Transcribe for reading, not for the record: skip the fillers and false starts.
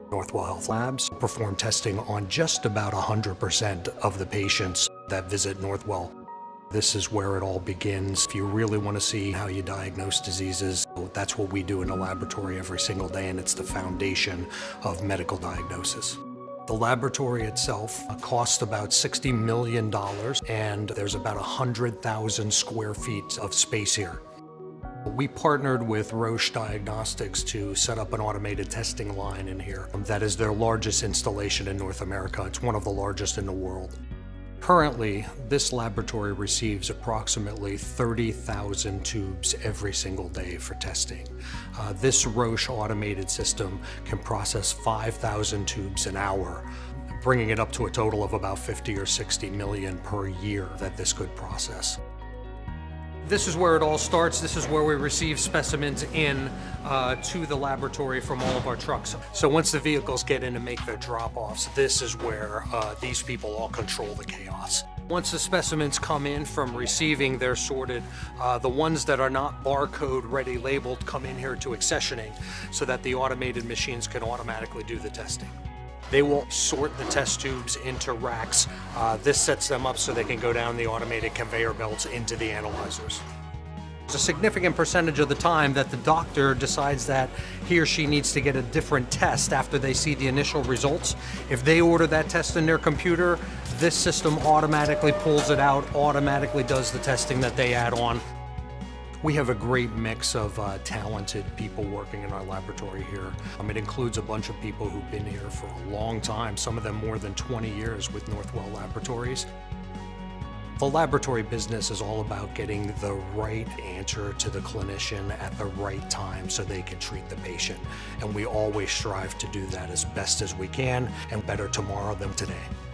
Northwell Health Labs perform testing on just about 100% of the patients that visit Northwell. This is where it all begins. If you really want to see how you diagnose diseases, that's what we do in a laboratory every single day, and it's the foundation of medical diagnosis. The laboratory itself costs about $60 million, and there's about 100,000 square feet of space here. We partnered with Roche Diagnostics to set up an automated testing line in here. That is their largest installation in North America. It's one of the largest in the world. Currently, this laboratory receives approximately 30,000 tubes every single day for testing. This Roche automated system can process 5,000 tubes an hour, bringing it up to a total of about 50 or 60 million per year that this could process. This is where it all starts. This is where we receive specimens in to the laboratory from all of our trucks. So once the vehicles get in and make their drop-offs, this is where these people all control the chaos. Once the specimens come in from receiving, they're sorted. The ones that are not barcode ready labeled come in here to accessioning so that the automated machines can automatically do the testing. They will sort the test tubes into racks. This sets them up so they can go down the automated conveyor belts into the analyzers. There's a significant percentage of the time that the doctor decides that he or she needs to get a different test after they see the initial results. If they order that test in their computer, this system automatically pulls it out, automatically does the testing that they add on. We have a great mix of talented people working in our laboratory here. It includes a bunch of people who've been here for a long time, some of them more than 20 years with Northwell Laboratories. The laboratory business is all about getting the right answer to the clinician at the right time so they can treat the patient. And we always strive to do that as best as we can and better tomorrow than today.